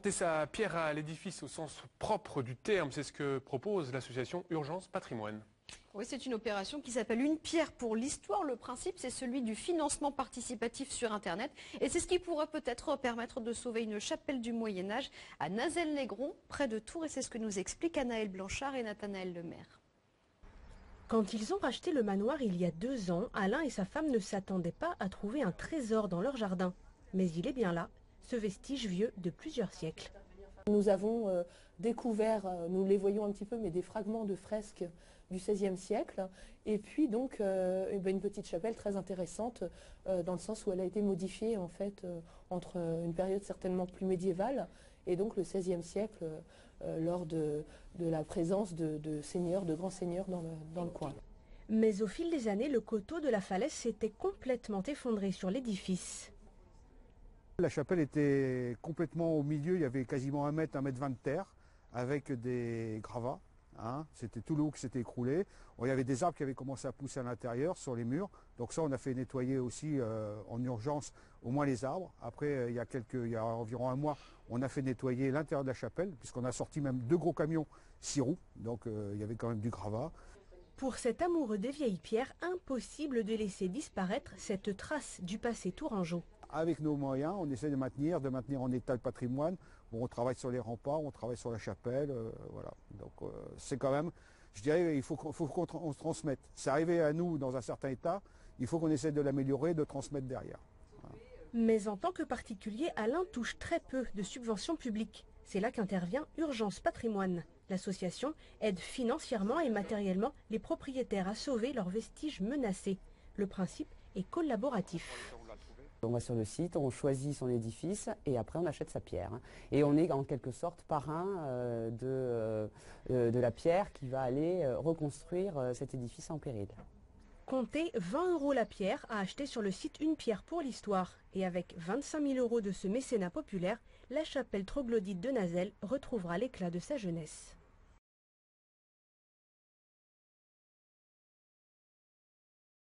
Apporter sa pierre à l'édifice au sens propre du terme, c'est ce que propose l'association Urgence Patrimoine. Oui, c'est une opération qui s'appelle Une pierre pour l'histoire. Le principe, c'est celui du financement participatif sur Internet. Et c'est ce qui pourrait peut-être permettre de sauver une chapelle du Moyen-Âge à Nazel-Négron, près de Tours. Et c'est ce que nous expliquent Anaël Blanchard et Nathanaël Lemaire. Quand ils ont racheté le manoir il y a 2 ans, Alain et sa femme ne s'attendaient pas à trouver un trésor dans leur jardin. Mais il est bien là, ce vestige vieux de plusieurs siècles. Nous avons découvert, nous les voyons un petit peu, mais des fragments de fresques du XVIe siècle. Et puis donc une petite chapelle très intéressante dans le sens où elle a été modifiée en fait entre une période certainement plus médiévale et donc le XVIe siècle lors de la présence de seigneurs, de grands seigneurs dans le coin. Mais au fil des années, le coteau de la falaise s'était complètement effondré sur l'édifice. La chapelle était complètement au milieu, il y avait quasiment 1 mètre, 1,20 mètre de terre, avec des gravats. Hein. C'était tout le haut qui s'était écroulé. Bon, il y avait des arbres qui avaient commencé à pousser à l'intérieur, sur les murs. Donc ça, on a fait nettoyer aussi en urgence au moins les arbres. Après, il y a environ 1 mois, on a fait nettoyer l'intérieur de la chapelle, puisqu'on a sorti même 2 gros camions 6 roues. Donc il y avait quand même du gravat. Pour cet amoureux des vieilles pierres, impossible de laisser disparaître cette trace du passé tourangeau. Avec nos moyens, on essaie de maintenir en état le patrimoine. Bon, on travaille sur les remparts, on travaille sur la chapelle, voilà. Donc c'est quand même, je dirais, il faut qu'on se transmette. C'est arrivé à nous dans un certain état, il faut qu'on essaie de l'améliorer, de transmettre derrière. Voilà. Mais en tant que particulier, Alain touche très peu de subventions publiques. C'est là qu'intervient Urgence Patrimoine. L'association aide financièrement et matériellement les propriétaires à sauver leurs vestiges menacés. Le principe est collaboratif. On va sur le site, on choisit son édifice et après on achète sa pierre. Et on est en quelque sorte parrain de la pierre qui va aller reconstruire cet édifice en péril. Comptez 20 € la pierre à acheter sur le site Une pierre pour l'histoire. Et avec 25 000 € de ce mécénat populaire, la chapelle troglodyte de Nazel retrouvera l'éclat de sa jeunesse.